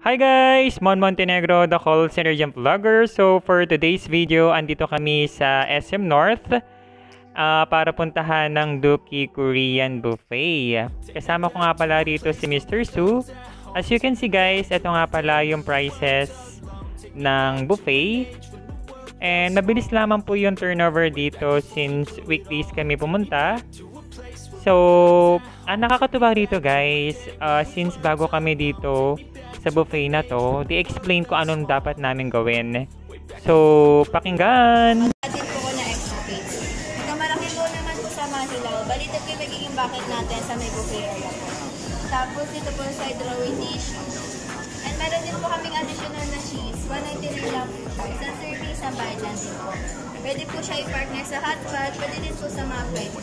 Hi guys! Mon Montenegro, the call center jump vlogger. So for today's video, andito kami sa SM North para puntahan ng Duki Korean Buffet. Kasama ko nga pala dito si Mr. Su. As you can see guys, ito nga pala yung prices ng buffet. And mabilis lamang po yung turnover dito since weekdays kami pumunta. So, nakakatuwa dito guys, since bago kami dito sa buffet na to, di-explain ko anong dapat namin gawin. So, pakinggan! Atin po ko na extra page. Kung malaki po naman po sa Mahilaw, balitan ko yung magiging bucket natin sa may buffet area po. Tapos dito po sa drawing dish. And meron din po kaming additional na cheese. 193 lang po siya. Isang serving, isang bayad lang din po. Pwede po siya i-partner sa hot pot, pwede din po sa mga plate.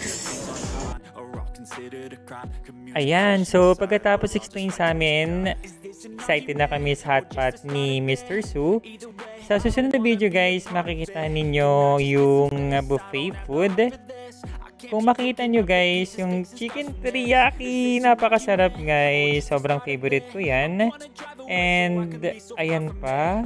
Ayan, so pagkatapos explain sa amin, excited na kami sa hot pot ni Mr. Su. Sa susunod na video guys, makikita ninyo yung buffet food. Kung makita nyo guys, yung chicken teriyaki, napakasarap guys. Sobrang favorite ko yan. And ayan pa.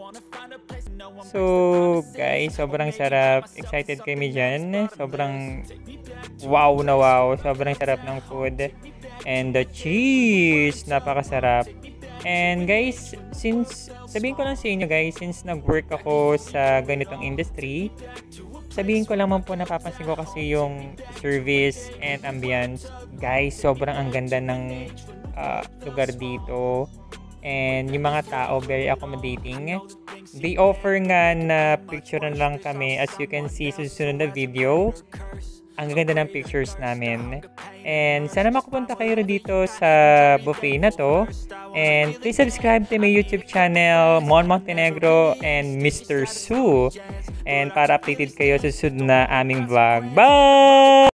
So guys, sobrang sarap. Excited kami dyan. Sobrang wow na wow. Sobrang sarap ng food. And the cheese, napakasarap. And guys, since sabihin ko lang sa inyo guys, since nag-work ako sa ganitong industry, sabihin ko lang po, napapansin ko kasi yung service and ambience. Guys, sobrang ang ganda ng lugar dito. And yung mga tao, very accommodating. They offer nga na picturean lang kami. As you can see sa susunod na video, ang ganda ng pictures namin. And sana makapunta kayo dito sa buffet na to. And please subscribe to my YouTube channel, Mon Montenegro and Mr. Su. And para updated kayo sa susunod na aming vlog. Bye!